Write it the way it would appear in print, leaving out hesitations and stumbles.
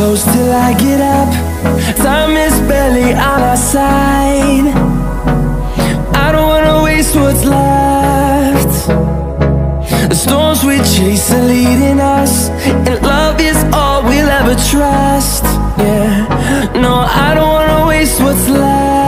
close till I get up. Time is barely on our side. I don't wanna waste what's left. The storms we chase are leading us, and love is all we'll ever trust. Yeah, no, I don't wanna waste what's left.